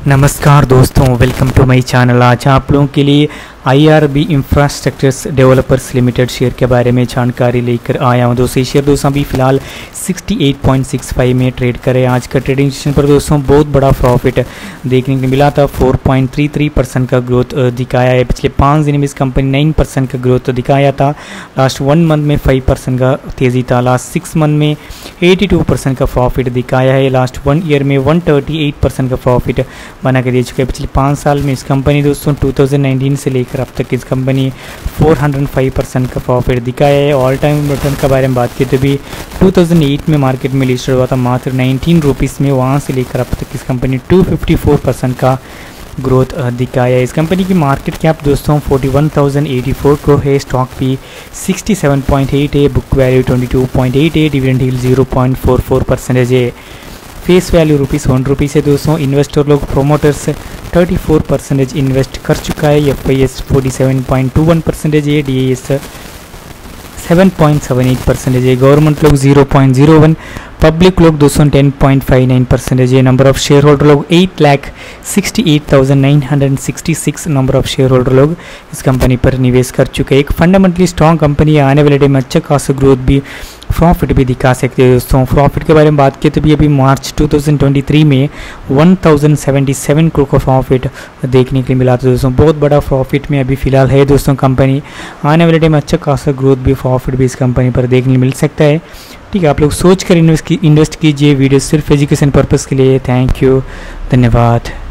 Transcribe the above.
नमस्कार दोस्तों, welcome to my channel. आज आप लोगों के लिए IRB infrastructures developers limited share के बारे में जानकारी लेकर आया हूं। दोस्तों शेयर दोस्तों अभी फ़िलहाल 68.65 में ट्रेड करे। आज का ट्रेडिंग सेशन पर दोस्तों बहुत बड़ा प्रॉफिट देखने को मिला था। 4.33% का ग्रोथ दिखाया है। पिछले 5 दिन में इस कंपनी 9% का ग्रोथ दिखाया था। लास्ट 1 मंथ में 5% का तेज़ी था। लास्ट 6 मंथ में 82% का प्रॉफिट दिखाया है। लास्ट 1 ईयर में 138% का प्रॉफिट बना के दे चुका है। पिछले 5 साल में इस कंपनी दोस्तों 2019 से लेकर अब तक इस कंपनी 405% का प्रॉफिट दिखाया है। ऑल टाइम रिटर्न के बारे में बात की तो भी 2008 में मार्केट में लिस्टेड हुआ था मात्र 19 रुपीज़ में। वहाँ से लेकर अब तक इस कंपनी 254% का ग्रोथ दिखाया है। इस कंपनी की मार्केट कैप दोस्तों 41,084 करोड़ है। स्टॉक भी 67.8 है। बुक वैल्यू 22.8 है। डिविडेंड यील्ड 0.44% है। फेस वैल्यू ₹1 है दोस्तों। इन्वेस्टर लोग प्रोमोटर्स 34% इन्वेस्ट कर चुका है। FIS 47.21% है। DIS 7.78% है। गवर्नमेंट लोग 0.01, पब्लिक लोग दोस्तों 10.59% है। नंबर ऑफ शेयर होल्डर लोग 8,68,966 नंबर ऑफ शेयर होल्डर लोग इस कंपनी पर निवेश कर चुके हैं। एक फंडामेंटली स्ट्रॉन्ग कंपनी है। आने वाले डे में अच्छा खासा ग्रोथ भी प्रॉफिट भी दिखा सकते हैं दोस्तों। प्रॉफिट के बारे में बात की तो भी अभी मार्च 2023 में 1077 करोड़ का प्रॉफिट देखने के लिए मिला था दोस्तों। बहुत बड़ा प्रॉफिट में अभी फिलहाल है दोस्तों कंपनी। आने वाले डे में अच्छा खासा ग्रोथ भी प्रॉफिट भी इस कंपनी पर देखने मिल सकता है। ठीक है, आप लोग सोच कर इन्वेस्ट कीजिए। वीडियो सिर्फ एजुकेशन पर्पज़ के लिए। थैंक यू, धन्यवाद।